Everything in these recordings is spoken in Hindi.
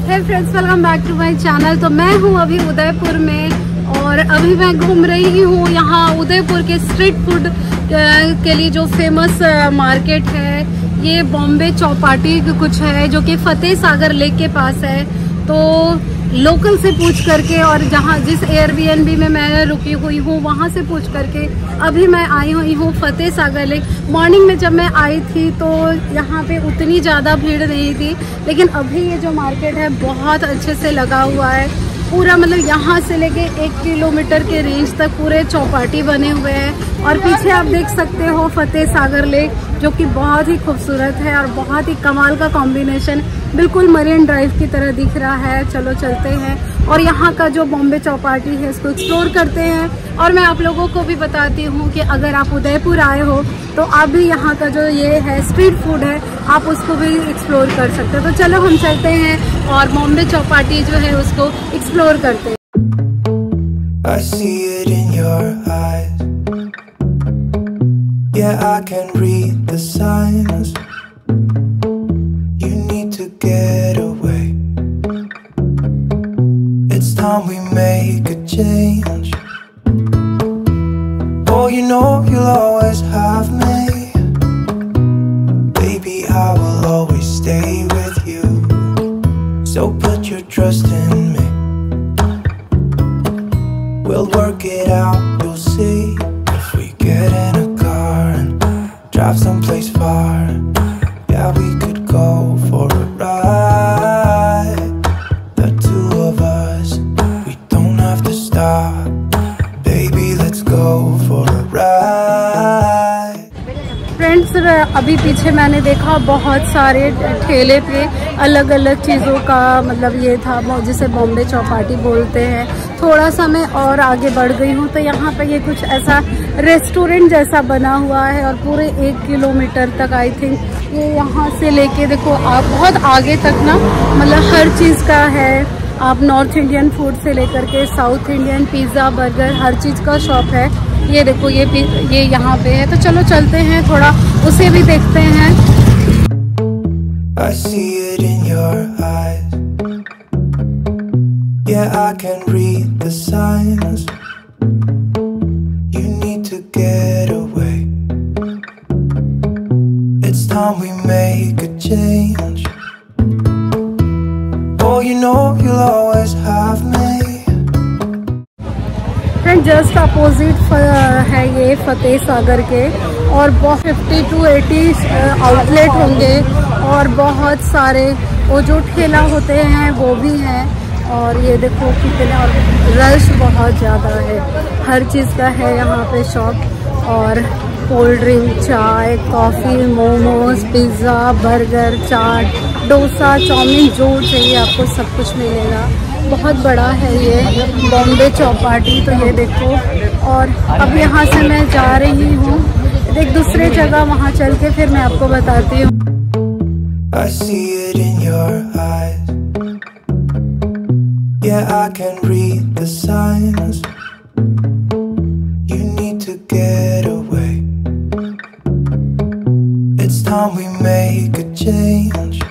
Hey friends, welcome back to my channel. तो मैं हूँ अभी उदयपुर में और अभी मैं घूम रही हूँ यहाँ उदयपुर के स्ट्रीट फूड के लिए जो फेमस मार्केट है। ये बॉम्बे चौपाटी कुछ है जो कि फतेह सागर लेक के पास है। तो लोकल से पूछ करके और जहाँ जिस एयरबीएनबी में मैं रुकी हुई हूँ वहाँ से पूछ करके अभी मैं आई हुई हूँ फतेह सागर लेक। मॉर्निंग में जब मैं आई थी तो यहाँ पे उतनी ज़्यादा भीड़ नहीं थी, लेकिन अभी ये जो मार्केट है बहुत अच्छे से लगा हुआ है। पूरा मतलब यहाँ से लेके 1 किलोमीटर के रेंज तक पूरे चौपाटी बने हुए हैं और पीछे आप देख सकते हो फतेह सागर लेक जो कि बहुत ही खूबसूरत है और बहुत ही कमाल का कॉम्बिनेशन, बिल्कुल मरीन ड्राइव की तरह दिख रहा है। चलो चलते हैं और यहाँ का जो बॉम्बे चौपाटी है इसको एक्सप्लोर करते हैं। और मैं आप लोगों को भी बताती हूँ कि अगर आप उदयपुर आए हो तो आप भी यहाँ का जो ये है स्ट्रीट फूड है आप उसको भी एक्सप्लोर कर सकते हो। तो चलो हम चलते हैं और बॉम्बे चौपाटी जो है उसको एक्सप्लोर करते हैं। I see it in your eyes. Yeah, I can read the signs. You need to get away. It's time we make a change. Oh, you know you'll always have me. Baby, I will always stay with you. So put your trust in me. We'll work it out, you'll see. If we get in a car and drive someplace far, yeah, we could go for a ride. The two of us, we don't have to stop. Baby, let's go for a ride. Friends, अभी पीछे मैंने देखा बहुत सारे ठेले पे अलग अलग चीज़ों का मतलब ये था जिसे बॉम्बे चौपाटी बोलते हैं। थोड़ा सा मैं और आगे बढ़ गई हूँ तो यहाँ पे ये कुछ ऐसा रेस्टोरेंट जैसा बना हुआ है और पूरे 1 किलोमीटर तक आई थिंक ये यहाँ से लेके देखो आप बहुत आगे तक ना मतलब हर चीज़ का है। आप नॉर्थ इंडियन फूड से लेकर के साउथ इंडियन पिज़्ज़ा बर्गर हर चीज़ का शॉप है। ये देखो ये यहाँ पे है। तो चलो चलते हैं थोड़ा उसे भी देखते हैं। I see it in your eyes. Yeah, I can read the signs. You need to get away. It's time we make a change. Oh, you know you'll always have me. Friend, just opposite है ये फतेह सागर के और 50 to 80 आउटलेट होंगे और बहुत सारे वो जो ठेला होते हैं वो भी हैं। और ये देखो कितने और रश बहुत ज़्यादा है, हर चीज़ का है यहाँ पे शॉप। और कोल्ड ड्रिंक, चाय, coffee, momos, pizza, burger, chaat, dosa, chowmein, जो चाहिए आपको सब कुछ मिलेगा। बहुत बड़ा है ये बॉम्बे चौपाटी। तो ये देखो और अब यहाँ से मैं जा रही हूँ एक दूसरे जगह, वहाँ चल के फिर मैं आपको बताती हूँ। I see it in your eyes. Yeah, I can read the signs. You need to get away. It's time we make a change.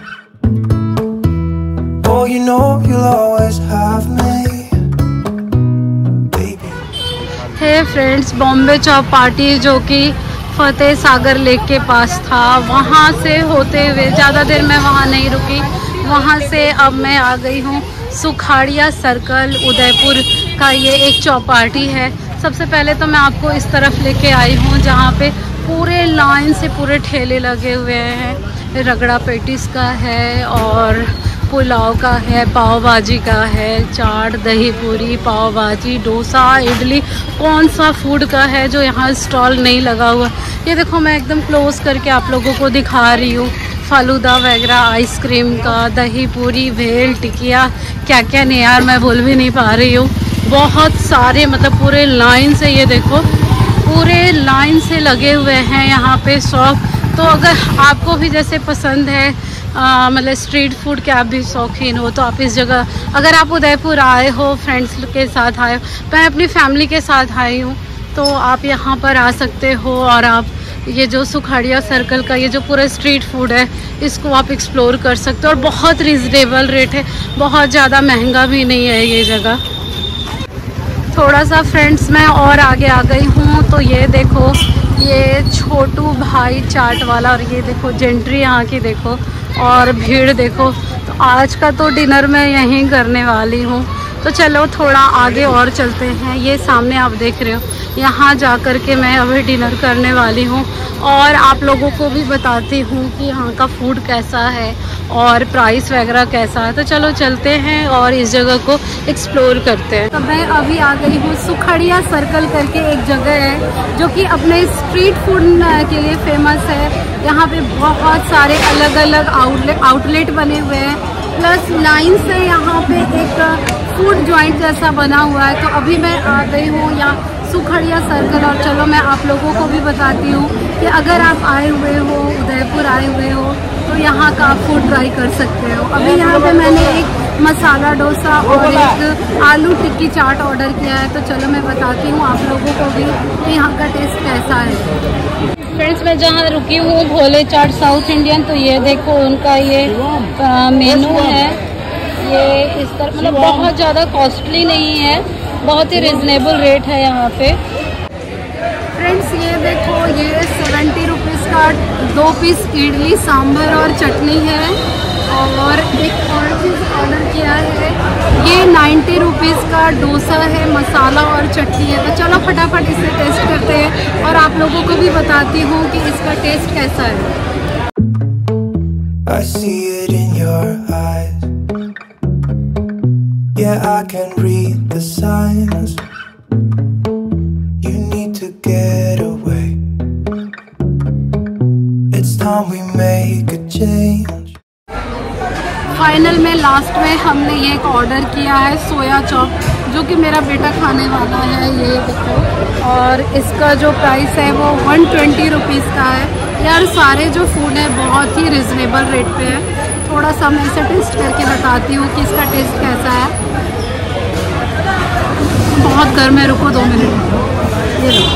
Oh, you know you'll always have me. Baby. Hey friends, Bombay Chowpatty जो कि फतेह सागर लेक के पास था, वहाँ से होते हुए ज़्यादा देर मैं वहाँ नहीं रुकी। वहाँ से अब मैं आ गई हूँ सुखाड़िया सर्कल उदयपुर का। ये एक चौपाटी है। सबसे पहले तो मैं आपको इस तरफ लेके आई हूँ जहाँ पे पूरे लाइन से पूरे ठेले लगे हुए हैं। रगड़ा पेटिस का है और पुलाव का है, पाव भाजी का है, चाट, दही पूरी, पाव भाजी, डोसा, इडली। कौन सा फूड का है जो यहाँ स्टॉल नहीं लगा हुआ। ये देखो मैं एकदम क्लोज करके आप लोगों को दिखा रही हूँ। फालूदा वगैरह, आइसक्रीम का, दही पूरी, भेल, टिकिया, क्या क्या नहीं यार मैं भूल भी नहीं पा रही हूँ। बहुत सारे मतलब पूरे लाइन से, ये देखो पूरे लाइन से लगे हुए हैं यहाँ पे शॉप। तो अगर आपको भी जैसे पसंद है मतलब स्ट्रीट फूड के आप भी शौकीन हो तो आप इस जगह, अगर आप उदयपुर आए हो फ्रेंड्स के साथ आए हो, मैं अपनी फैमिली के साथ आई हूँ, तो आप यहाँ पर आ सकते हो। और आप ये जो सुखाड़िया सर्कल का ये जो पूरा स्ट्रीट फूड है इसको आप एक्सप्लोर कर सकते हो और बहुत रिजनेबल रेट है, बहुत ज़्यादा महंगा भी नहीं है ये जगह। थोड़ा सा फ्रेंड्स मैं और आगे आ गई हूँ तो ये देखो, ये छोटू भाई चाट वाला, और ये देखो जेंट्री यहाँ की देखो, और भीड़ देखो। तो आज का तो डिनर मैं यहीं करने वाली हूँ। तो चलो थोड़ा आगे और चलते हैं। ये सामने आप देख रहे हो, यहाँ जा कर के मैं अभी डिनर करने वाली हूँ और आप लोगों को भी बताती हूँ कि यहाँ का फूड कैसा है और प्राइस वगैरह कैसा है। तो चलो चलते हैं और इस जगह को एक्सप्लोर करते हैं। तो मैं अभी आ गई हूँ सुखड़िया सर्कल करके एक जगह है जो कि अपने स्ट्रीट फूड के लिए फेमस है। यहाँ पे बहुत सारे अलग अलग आउटलेट बने हुए हैं, प्लस लाइन से यहाँ पे एक फूड जॉइंट जैसा बना हुआ है। तो अभी मैं आ गई हूँ यहाँ सुखड़िया सर्कल, और चलो मैं आप लोगों को भी बताती हूँ कि अगर आप आए हुए हो, उदयपुर आए हुए हो, तो यहाँ का आप फूड ट्राई कर सकते हो। अभी यहाँ पे मैंने एक मसाला डोसा और एक आलू टिक्की चाट ऑर्डर किया है। तो चलो मैं बताती हूँ आप लोगों को भी कि यहाँ का टेस्ट कैसा है। फ्रेंड्स मैं जहाँ रुकी हूँ भोले चाट साउथ इंडियन, तो ये देखो उनका ये मेनू है। ये इस तरह मतलब बहुत ज़्यादा कॉस्टली नहीं है, बहुत ही रिजनेबल रेट है यहाँ पे। फ्रेंड्स ये देखो, ये 70 रुपीज़ का 2 पीस इडली सांभर और चटनी है, और एक और चीज़ ऑर्डर किया है, ये 90 रुपीज़ का डोसा है, मसाला और चटनी है। तो चलो फटाफट इसे टेस्ट करते हैं और आप लोगों को भी बताती हूँ कि इसका टेस्ट कैसा है। I see it in your eyes. Yeah, I can read the signs. You need to get away. It's time we make a change. Final में लास्ट में हमने ये एक ऑर्डर किया है सोया चॉप, जो कि मेरा बेटा खाने वाला है। ये देखो, और इसका जो प्राइस है वो 120 रुपीज़ का है। यार सारे जो फूड है बहुत ही रिजनेबल रेट पे है। थोड़ा सा मैं इसे टेस्ट करके बताती हूँ कि इसका टेस्ट कैसा है। बहुत गर्म है, रुको 2 मिनट। ये लो,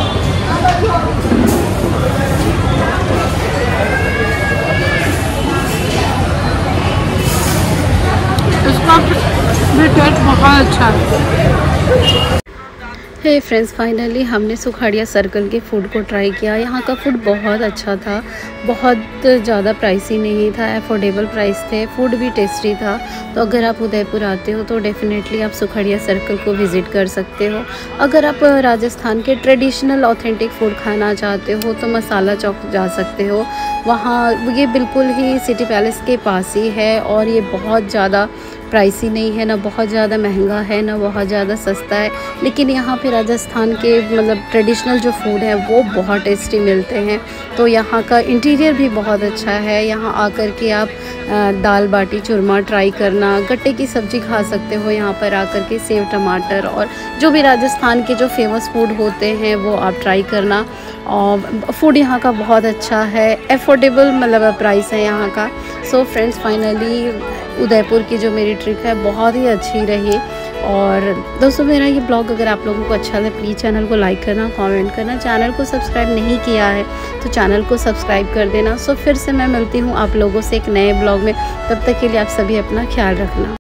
इसका भी टेस्ट बहुत अच्छा है। हे फ्रेंड्स, फाइनली हमने सुखड़िया सर्कल के फूड को ट्राई किया। यहाँ का फूड बहुत अच्छा था, बहुत ज़्यादा प्राइसी नहीं था, अफोर्डेबल प्राइस थे, फूड भी टेस्टी था। तो अगर आप उदयपुर आते हो तो डेफ़िनेटली आप सुखड़िया सर्कल को विज़िट कर सकते हो। अगर आप राजस्थान के ट्रेडिशनल ऑथेंटिक फूड खाना चाहते हो तो मसाला चौक जा सकते हो। वहाँ ये बिल्कुल ही सिटी पैलेस के पास ही है, और ये बहुत ज़्यादा प्राइसी नहीं है, ना बहुत ज़्यादा महंगा है, ना बहुत ज़्यादा सस्ता है। लेकिन यहाँ पे राजस्थान के मतलब ट्रेडिशनल जो फूड है वो बहुत टेस्टी मिलते हैं। तो यहाँ का इंटीरियर भी बहुत अच्छा है। यहाँ आकर के आप दाल बाटी चूरमा ट्राई करना, गट्टे की सब्ज़ी खा सकते हो यहाँ पर आकर के, सेव टमाटर, और जो भी राजस्थान के जो फेमस फूड होते हैं वो आप ट्राई करना। और फूड यहाँ का बहुत अच्छा है, अफोर्डेबल मतलब प्राइस है यहाँ का। सो फ्रेंड्स, फाइनली उदयपुर की जो मेरी ट्रिप है बहुत ही अच्छी रही। और दोस्तों, मेरा ये ब्लॉग अगर आप लोगों को अच्छा लगे प्लीज़ चैनल को लाइक करना, कमेंट करना। चैनल को सब्सक्राइब नहीं किया है तो चैनल को सब्सक्राइब कर देना। सो फिर से मैं मिलती हूँ आप लोगों से एक नए ब्लॉग में। तब तक के लिए आप सभी अपना ख्याल रखना।